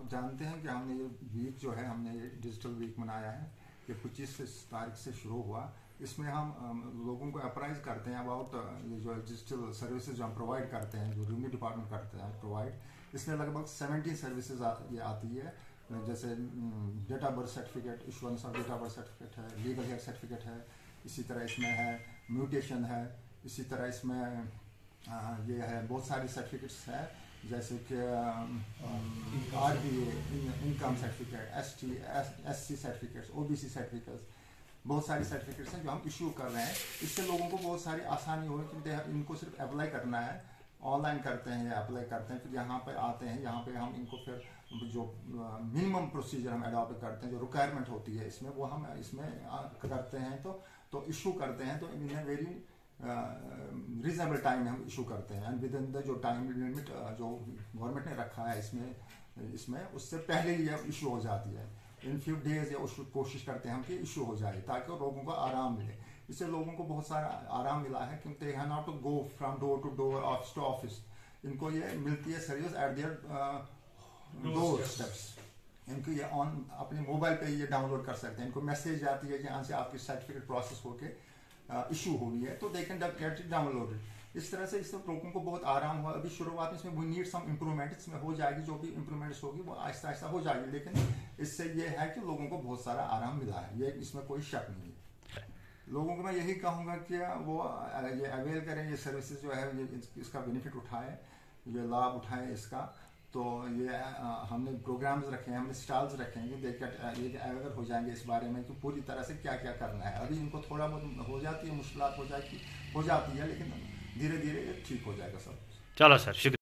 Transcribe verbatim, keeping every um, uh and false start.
जानते हैं कि हमने ये वीक जो है हमने ये डिजिटल वीक मनाया है, ये पच्चीस तारीख से शुरू हुआ। इसमें हम um, लोगों को अप्राइज करते हैं अबाउट ये जो डिजिटल सर्विसेज जो हम प्रोवाइड करते हैं, जो रेवेन्यू डिपार्टमेंट करते हैं प्रोवाइड। इसमें लगभग सेवेंटी सर्विसेज आ, ये आती है, जैसे date of birth certificate, issuance of date of birth certificate है, लीगल हेयर सर्टिफिकेट है, इसी तरह इसमें है म्यूटेशन है, इसी तरह इसमें आ, ये है बहुत सारी सर्टिफिकेट्स है, जैसे कि R B A, income certificate, S T S C certificates, O B C certificates, बहुत सारी सर्टिफिकेट्स हैं जो हम इशू कर रहे हैं। इससे लोगों को बहुत सारी आसानी हो, क्योंकि इनको सिर्फ अप्लाई करना है, ऑनलाइन करते हैं या अप्लाई करते हैं, फिर यहाँ पे आते हैं, यहाँ पे हम इनको फिर जो मिनिमम प्रोसीजर हम अडॉप्ट करते हैं, जो रिक्वायरमेंट होती है इसमें, वो हम इसमें करते हैं, तो तो इशू करते हैं, तो इन वेरी रीजनेबल टाइम में हम इशू करते हैं, एंड विद इन द जो टाइम लिमिट जो गवर्नमेंट ने रखा है इसमें इसमें उससे पहले ही ये इशू हो जाती है। इन फ्यू डेज या उस कोशिश करते हैं हम कि इशू हो जाए, ताकि लोगों को आराम मिले। इससे लोगों को बहुत सारा आराम मिला है, क्योंकि they have not to go from door to door, office to office. इनको ये मिलती है service at their door steps. इनको ये ऑन अपने मोबाइल पे ये डाउनलोड कर सकते हैं। इनको मैसेज आती है कि यहाँ से आपकी सर्टिफिकेट प्रोसेस होके इशू uh, हुई है, तो they can get it downloaded. इस तरह से इससे लोगों को बहुत आराम हुआ। अभी शुरुआत में इसमें वी नीड सम इम्प्रूवमेंट, इसमें हो जाएगी, जो भी इम्प्रूवमेंट्स होगी वो आहिस्ता आहिस्ता हो जाएगी, लेकिन इससे ये है कि लोगों को बहुत सारा आराम मिला है, ये इसमें कोई शक नहीं है। लोगों को मैं यही कहूँगा कि वो ये अवेल करें, ये सर्विसेज जो है ये इसका बेनिफिट उठाएं, ये लाभ उठाएं इसका। तो ये आ, हमने प्रोग्राम्स रखे हैं, हमने स्टॉल्स रखे हैं, देखकर ये अवेयर हो जाएंगे इस बारे में कि पूरी तरह से क्या क्या करना है। अभी इनको थोड़ा बहुत हो जाती है, मुश्किलात हो जाती हो जाती है, लेकिन धीरे धीरे ये ठीक हो जाएगा सब। चलो सर, शुक्रिया।